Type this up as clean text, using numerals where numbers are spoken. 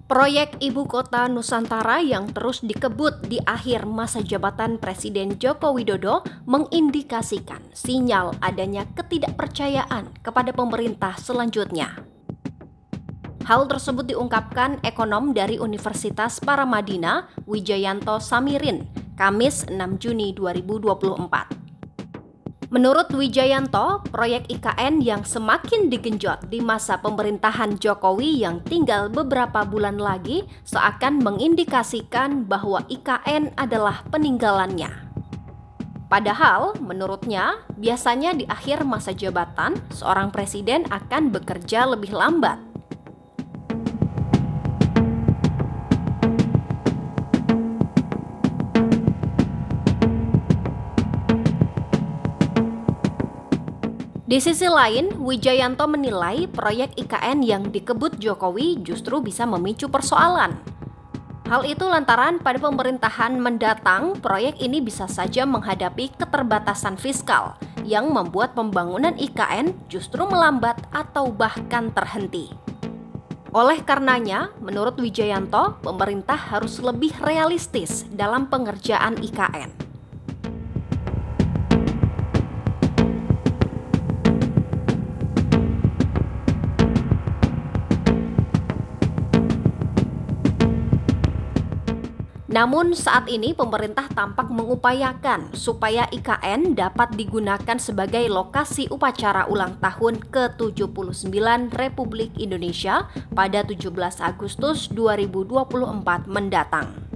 Proyek Ibu Kota Nusantara yang terus dikebut di akhir masa jabatan Presiden Joko Widodo mengindikasikan sinyal adanya ketidakpercayaan kepada pemerintah selanjutnya. Hal tersebut diungkapkan ekonom dari Universitas Paramadina, Wijayanto Samirin, Kamis 6 Juni 2024. Menurut Wijayanto, proyek IKN yang semakin digenjot di masa pemerintahan Jokowi yang tinggal beberapa bulan lagi seakan mengindikasikan bahwa IKN adalah peninggalannya. Padahal, menurutnya, biasanya di akhir masa jabatan, seorang presiden akan bekerja lebih lambat. Di sisi lain, Wijayanto menilai proyek IKN yang dikebut Jokowi justru bisa memicu persoalan. Hal itu lantaran pada pemerintahan mendatang, proyek ini bisa saja menghadapi keterbatasan fiskal yang membuat pembangunan IKN justru melambat atau bahkan terhenti. Oleh karenanya, menurut Wijayanto, pemerintah harus lebih realistis dalam pengerjaan IKN. Namun saat ini pemerintah tampak mengupayakan supaya IKN dapat digunakan sebagai lokasi upacara ulang tahun ke-79 Republik Indonesia pada 17 Agustus 2024 mendatang.